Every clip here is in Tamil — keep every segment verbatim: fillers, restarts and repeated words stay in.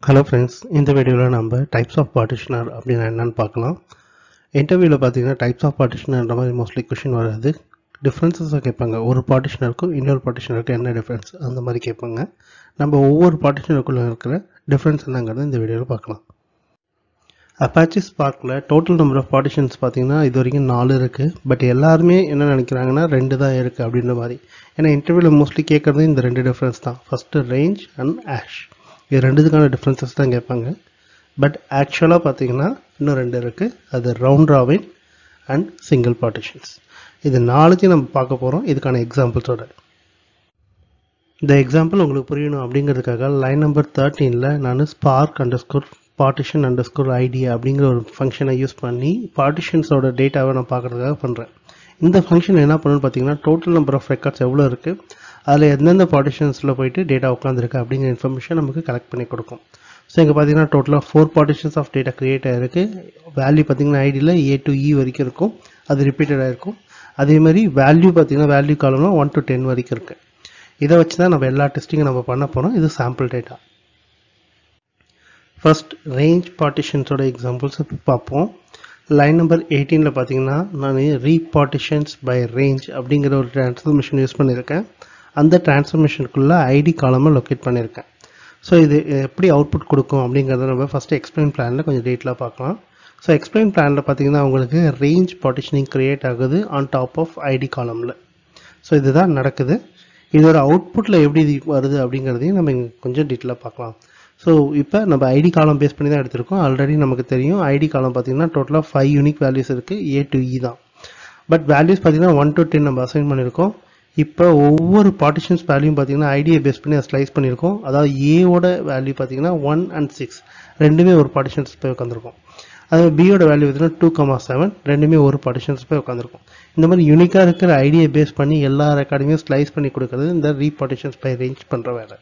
Hello friends, இந்த வீடியோவில் நம்ம டைப்ஸ் ஆஃப் பார்ட்டிஷனர் அப்படின்னு என்னன்னு பார்க்கலாம். இன்டர்வியூவில் பார்த்தீங்கன்னா டைப்ஸ் ஆஃப் பார்ட்டிஷனர்ன்ற மாதிரி மோஸ்ட்லி கொஷின் வராது. டிஃப்ரென்சஸாக கேட்பாங்க. ஒரு பார்ட்டிஷனருக்கும் இன்னொரு பார்ட்டிஷனருக்கும் என்ன டிஃப்ரென்ஸ் அந்த மாதிரி கேட்பாங்க. நம்ம ஒவ்வொரு பார்ட்டிஷனருக்குள்ளே இருக்கிற டிஃப்ரென்ஸ் என்னங்கிறத இந்த வீடியோவில் பார்க்கலாம். அப்பாச்சி ஸ்பார்க்கில் டோட்டல் நம்பர் ஆஃப் பார்ட்டிஷன்ஸ் பார்த்தீங்கன்னா இது வரைக்கும் நாலு இருக்குது. பட் எல்லாருமே என்ன நினைக்கிறாங்கன்னா ரெண்டு தான் இருக்குது அப்படின்ற மாதிரி. ஏன்னா இன்டர்வியூவில் மோஸ்ட்லி கேட்குறது இந்த ரெண்டு டிஃப்ரென்ஸ் தான். First range and hash. இது ரெண்டுத்துக்கான டிஃப்ரென்சஸ் தான் கேட்பாங்க. பட் ஆக்சுவலாக பார்த்தீங்கன்னா இன்னும் ரெண்டு இருக்குது. அது round robin and single partitions. இது நாலுத்தையும் நம்ம பார்க்க போகிறோம் இதுக்கான எக்ஸாம்பிள்ஸோட. இந்த எக்ஸாம்பிள் உங்களுக்கு புரியணும் அப்படிங்கிறதுக்காக லைன் நம்பர் தேர்ட்டீனில் நான் spark under score partition under score idea அப்படிங்கிற ஒரு ஃபங்க்ஷனை யூஸ் பண்ணி பார்ட்டிஷன்ஸோட டேட்டாவை நான் பார்க்குறதுக்காக பண்ணுறேன். இந்த ஃபங்க்ஷன் என்ன பண்ணணும்னு பார்த்தீங்கன்னா டோட்டல் நம்பர் ஆஃப் ரெக்கார்ட்ஸ் எவ்வளோ இருக்குது, அதில் எந்தெந்த பார்ட்டிஷன்ஸில் போயிட்டு டேட்டா உட்காந்துருக்கு அப்படிங்கிற இன்ஃபர்மேஷன் நமக்கு கலெக்ட் பண்ணி கொடுக்கும். ஸோ இங்கே பார்த்தீங்கன்னா டோட்டலாக four partitions of data create ஆகிருக்கு. வேல்யூ பார்த்தீங்கன்னா ஐடியில் ஏ டு இ வரைக்கும் இருக்கும், அது ரிப்பீட்டட் ஆகிருக்கும். அதே மாதிரி வேல்யூ பார்த்தீங்கன்னா வேல்யூ காலம்னா ஒன் டு டென் வரைக்கும் இருக்குது. இதை வச்சு தான் நம்ம எல்லா டெஸ்டிங்கும் நம்ம பண்ண போகிறோம். இது சாம்பிள் டேட்டா. ஃபர்ஸ்ட் ரேஞ்ச் பார்ட்டிஷன்ஸோட எக்ஸாம்பிள்ஸ் பார்ப்போம். லைன் நம்பர் எயிட்டீனில் பார்த்தீங்கன்னா நான் ரீபார்ட்டிஷன்ஸ் பை ரேஞ்ச் அப்படிங்கிற ஒரு ட்ரான்ஸ்ஃபர்மேஷன் யூஸ் பண்ணியிருக்கேன். அந்த டிரான்ஸ்ஃபர்மேஷனுக்குள்ளே ஐடி காலமை லொக்கேட் பண்ணியிருக்கேன். ஸோ இது எப்படி அவுட்புட் கொடுக்கும் அப்படிங்கிறத நம்ம ஃபஸ்ட்டு எக்ஸ்பிளைன் பிளானில் கொஞ்சம் டீட்டெயிலாக பார்க்கலாம். ஸோ எக்ஸ்பிளைன் பிளானில் பார்த்தீங்கன்னா உங்களுக்கு ரேஞ்ச் பார்ட்டிஷனிங் க்ரியேட் ஆகுது ஆன் டாப் ஆஃப் ஐடி காலமில். ஸோ இதுதான் நடக்குது. இதோட அவுட்புட்டில் எப்படி வருது அப்படிங்கிறதையும் நம்ம இங்கே கொஞ்சம் டீட்டெயிலாக பார்க்கலாம். ஸோ இப்போ நம்ம ஐடி காலம் பேஸ் பண்ணி தான் எடுத்திருக்கோம். ஆல்ரெடி நமக்கு தெரியும் ஐடி காலம் பார்த்தீங்கன்னா டோட்டலாக ஃபைவ் யூனிக் வேல்யூஸ் இருக்குது. ஏ டு இ தான். பட் வேல்யூஸ் பார்த்தீங்கன்னா ஒன் டு டென் நம்ம அசைன் பண்ணியிருக்கோம். இப்போ ஒவ்வொரு பார்ட்டிஷன்ஸ் வேல்யூயும் பார்த்தீங்கன்னா ஐடியை பேஸ் பண்ணி அதை ஸ்லைஸ் பண்ணியிருக்கோம். அதாவது ஏவோட வேல்யூ பார்த்தீங்கன்னா ஒன் அண்ட் சிக்ஸ் ரெண்டுமே ஒரு பார்ட்டிஷன்ஸ் போய் உட்காந்துருக்கும். அதே பியோட வேல்யூ பார்த்தீங்கன்னா டூ கமா செவன் ரெண்டுமே ஒரு பார்ட்டிஷன்ஸ் போய் உட்காந்துருக்கும். இந்த மாதிரி யூனிக்காக இருக்கிற ஐடியை பேஸ் பண்ணி எல்லா ரெக்கார்டையுமே ஸ்லைஸ் பண்ணி கொடுக்குறது இந்த ரீபார்ட்டிஷன்ஸ் பை ரேஞ்ச் பண்ணுற வேலை.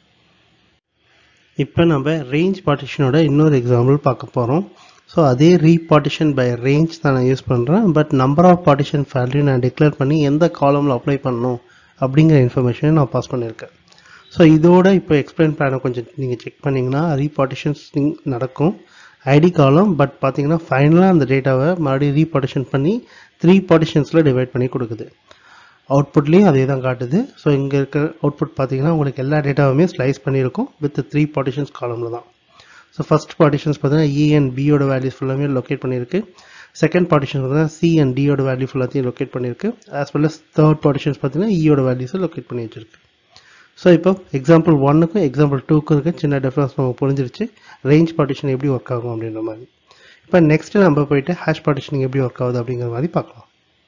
இப்போ நம்ம ரேஞ்ச் பார்ட்டிஷனோட இன்னொரு எக்ஸாம்பிள் பார்க்க போகிறோம். ஸோ அதே ரீபார்ட்டிஷன் பை ரேஞ்ச் தான் நான் யூஸ் பண்ணுறேன். But number of partition value நான் டிக்ளேர் பண்ணி எந்த காலமில் அப்ளை பண்ணணும் அப்படிங்கிற இன்ஃபர்மேஷனை நான் பாஸ் பண்ணியிருக்கேன். ஸோ இதோட இப்போ எக்ஸ்பிளைன் பிளானை கொஞ்சம் நீங்கள் செக் பண்ணிங்கன்னா ரீபார்ட்டிஷன்ஸிங் நடக்கும் ஐடி காலம். பட் பார்த்தீங்கன்னா ஃபைனலாக அந்த டேட்டாவை மறுபடியும் ரீபார்ட்டிஷன் பண்ணி த்ரீ பார்ட்டிஷன்ஸில் டிவைட் பண்ணி கொடுக்குது. அவுட்புட்லேயும் அதே தான் காட்டுது. ஸோ இங்கே இருக்க அவுட்புட் பார்த்தீங்கன்னா உங்களுக்கு எல்லா டேட்டாவுமே ஸ்லைஸ் பண்ணியிருக்கும் வித் த்ரீ பார்ட்டிஷன்ஸ் காலமில் தான். ஸோ ஃபஸ்ட் பார்ட்டிஷன்ஸ் பார்த்தீங்கன்னா ஏ அண்ட் பியோட வேல்யூஸ் ஃபுல்லாமே லொக்கேட் பண்ணியிருக்கு. செகண்ட் பார்ட்டிஷன் பார்த்தீங்கன்னா சி அண்ட் டியோட வேல்யூ ஃபுல்லாத்தையும் லொக்கேட் பண்ணியிருக்கு. As well as third partitions பார்த்தீங்கன்னா இயோட வேல்யூஸை லொக்கேட் பண்ணி வச்சிருக்கு. ஸோ இப்போ எக்ஸாம்பிள் ஒன்னுக்கும் எக்ஸாம்பிள் டூக்கும் இருக்க சின்ன டிஃப்ரென்ஸ் நமக்கு புரிஞ்சிருச்சு ரேஞ்ச் பார்ட்டிஷன் எப்படி ஒர்க் ஆகும் அப்படின்ற மாதிரி. இப்போ நெக்ஸ்ட் நம்ம போயிட்டு ஹேஷ் பார்ட்டிஷனிங் எப்படி ஒர்க் ஆகுது அப்படிங்கிற மாதிரி பார்க்கலாம்.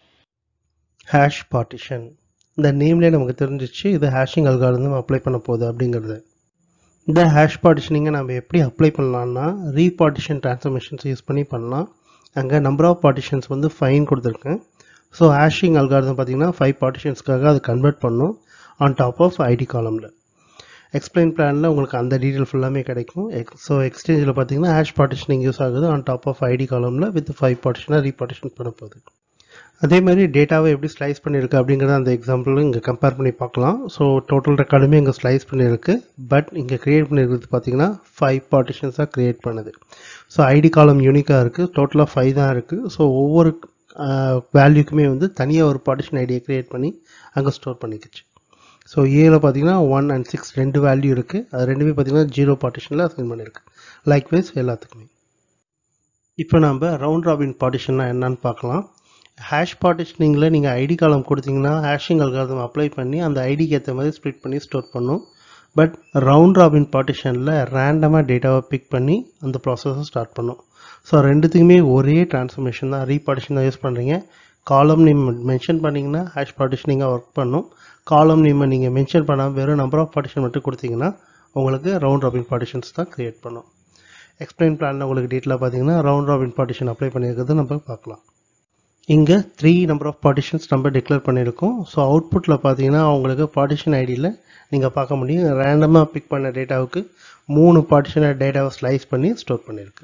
ஹேஷ் பார்ட்டிஷன் இந்த நேம்லேயே நமக்கு தெரிஞ்சிச்சு இது ஹேஷிங் அல்காரிதம் அப்ளை பண்ண போகுது அப்படிங்கிறது. இந்த ஹேஷ் பார்ட்டிஷனிங்கை நம்ம எப்படி அப்ளை பண்ணலான்னா ரீபார்ட்டிஷன் டிரான்ஸ்ஃபர்மேஷன்ஸ் யூஸ் பண்ணி பண்ணலாம். அங்கே நம்பர் ஆஃப் பார்ட்டிஷன்ஸ் வந்து ஃபைன் கொடுத்துருக்கேன். ஸோ ஹேஷிங் அல்காரிதம் பார்த்தீங்கன்னா ஃபைவ் பார்ட்டிஷன்ஸ்க்காக அது கன்வெர்ட் பண்ணும் ஆன் டாப் ஆஃப் ஐடி காலமில். எக்ஸ்பிளைன் பிளானில் உங்களுக்கு அந்த டீட்டெயில் ஃபுல்லாமே கிடைக்கும். எக்ஸ் ஸோ எக்ஸ்சேஞ்சில் பார்த்தீங்கன்னா ஹேஷ் பார்ட்டிஷனிங் யூஸ் ஆகுது ஆன் டாப் ஆஃப் ஐடி காலமில் வித் ஃபைவ் பார்ட்டிஷனாக ரீபார்ட்டிஷன் பண்ண போகுது. அதே மாதிரி டேட்டாவை எப்படி ஸ்லைஸ் பண்ணியிருக்கு அப்படிங்கிறத அந்த எக்ஸாம்பிளும் இங்கே கம்பேர் பண்ணி பார்க்கலாம். ஸோ டோட்டல் ரெக்கார்டுமே இங்கே ஸ்லைஸ் பண்ணியிருக்கு. பட் இங்கே க்ரியேட் பண்ணியிருக்கிறது பார்த்தீங்கன்னா ஃபைவ் பார்ட்டிஷன்ஸாக க்ரியேட் பண்ணுது. ஸோ ஐடி காலம் யூனிக்காக இருக்குது. டோட்டலாக ஃபைவ் தான் இருக்குது. ஸோ ஒவ்வொரு வேல்யூக்குமே வந்து தனியாக ஒரு பார்ட்டிஷன் ஐடியை க்ரியேட் பண்ணி அங்கே ஸ்டோர் பண்ணிக்கிச்சு. ஸோ ஏல பார்த்தீங்கன்னா ஒன் அண்ட் சிக்ஸ் ரெண்டு வேல்யூ இருக்குது. அது ரெண்டுமே பார்த்தீங்கன்னா ஜீரோ பார்ட்டிஷனில் அசைன் பண்ணியிருக்கு. லைக்வைஸ் எல்லாத்துக்குமே. இப்போ நம்ம ரவுண்ட் ராபின் பார்ட்டிஷன்னா என்னன்னு பார்க்கலாம். ஹேஷ் பார்ட்டிஷனிங்கில் நீங்கள் ஐடி காலம் கொடுத்தீங்கன்னா ஹேஷிங் அல்காரிதம் அப்ளை பண்ணி அந்த ஐடிக்கு ஏற்ற மாதிரி ஸ்ப்ளிட் பண்ணி ஸ்டோர் பண்ணும். பட் ரவுண்ட் ராபின் பார்ட்டிஷனில் ரேண்டமாக டேட்டாவை பிக் பண்ணி அந்த ப்ராசஸை ஸ்டார்ட் பண்ணும். ஸோ ரெண்டுத்துக்குமே ஒரே டிரான்ஸ்ஃபர்மேஷன் தான் ரீபார்ட்டிஷன் தான் யூஸ் பண்ணுறீங்க. காலம் நேம் மென்ஷன் பண்ணிங்கன்னா ஹேஷ் பார்ட்டிஷனிங்காக ஒர்க் பண்ணும். காலம் நேமை நீங்கள் மென்ஷன் பண்ணாமல் வெறும் நம்பர் ஆஃப் பார்ட்டிஷன் மட்டும் கொடுத்தீங்கன்னா உங்களுக்கு ரவுண்ட் ராபின் பார்ட்டிஷன்ஸ் தான் க்ரியேட் பண்ணும். எக்ஸ்பிளைன் பிளானில் உங்களுக்கு டீட்டெயிலாக பார்த்தீங்கன்னா ரவுண்ட் ராபின் பார்ட்டிஷன் அப்ளை பண்ணியிருக்கிறது நம்ம பார்க்கலாம். இங்கே த்ரீ நம்பர் ஆஃப் பார்ட்டிஷன்ஸ் நம்ம டிக்ளேர் பண்ணியிருக்கோம். ஸோ அவுட்புட்டில் பார்த்தீங்கன்னா உங்களுக்கு பார்ட்டிஷன் ஐடியில் நீங்கள் பார்க்க முடியும் ரேண்டமாக பிக் பண்ண டேட்டாவுக்கு மூணு பார்ட்டிஷனை டேட்டாவை ஸ்லைஸ் பண்ணி ஸ்டோர் பண்ணியிருக்கு.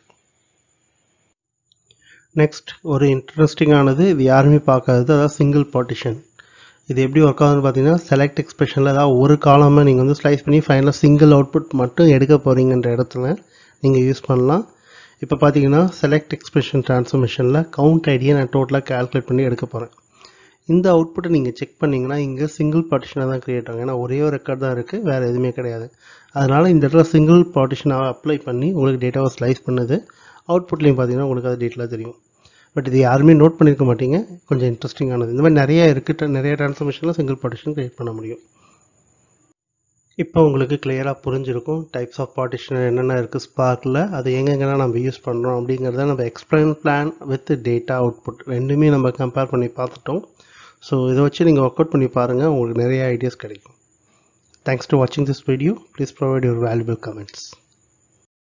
நெக்ஸ்ட் ஒரு இன்ட்ரெஸ்டிங்கானது இது யாருமே பார்க்காதது, அதாவது சிங்கிள் பார்ட்டிஷன். இது எப்படி ஒர்க் ஆகுதுன்னு பார்த்தீங்கன்னா செலக்ட் எக்ஸ்பிரஷனில் ஏதாவது ஒரு காலமாக நீங்கள் வந்து ஸ்லைஸ் பண்ணி ஃபைனலாக சிங்கிள் அவுட்புட் மட்டும் எடுக்க போகிறீங்கன்ற இடத்துல நீங்கள் யூஸ் பண்ணலாம். இப்போ பார்த்தீங்கன்னா செலக்ட் எக்ஸ்பிரஷன் ட்ரான்ஸ்ஃபர்மேஷனில் கவுண்ட் ஐடியை நான் டோட்டலாக கால்குலேட் பண்ணி எடுக்க போகிறேன். இந்த அவுட்புட்டை நீங்கள் செக் பண்ணிங்கன்னா இங்கே சிங்கிள் பார்ட்டிஷனாக தான் க்ரியேட் ஆகும். ஏன்னா ஒரே ஒரு ரெக்கார்ட் தான் இருக்குது, வேறு எதுவுமே கிடையாது. அதனால் இந்த இடத்துல சிங்கிள் பார்ட்டிஷனாக அப்ளை பண்ணி உங்களுக்கு டேட்டாவை ஸ்லைஸ் பண்ணுது. அவுட்புட்லேயும் பார்த்தீங்கன்னா உங்களுக்கு அது டீட்டெயிலாக தெரியும். பட் இது யாருமே நோட் பண்ணியிருக்க மாட்டீங்க. கொஞ்சம் இன்ட்ரெஸ்டிங்கானது. இந்த மாதிரி நிறைய இருக்குது. நிறைய ட்ரான்ஸ்ஃபர்மேஷனில் சிங்கிள் பார்ட்டிஷன் க்ரியேட் பண்ண முடியும். இப்போ உங்களுக்கு கிளியராக புரிஞ்சிருக்கும் டைப்ஸ் ஆஃப் பார்ட்டிஷன் என்னென்ன இருக்குது ஸ்பார்க்கில், அது எங்கெங்கெல்லாம் நம்ம யூஸ் பண்ணுறோம் அப்படிங்கிறத நம்ம explain plan with data output ரெண்டுமே நம்ம கம்பேர் பண்ணி பார்த்துட்டோம். ஸோ இதை வச்சு நீங்கள் ஒர்க் அவுட் பண்ணி பாருங்கள், உங்களுக்கு நிறைய ஐடியாஸ் கிடைக்கும். தேங்க்ஸ் டு வாட்சிங் this video. Please provide your valuable comments.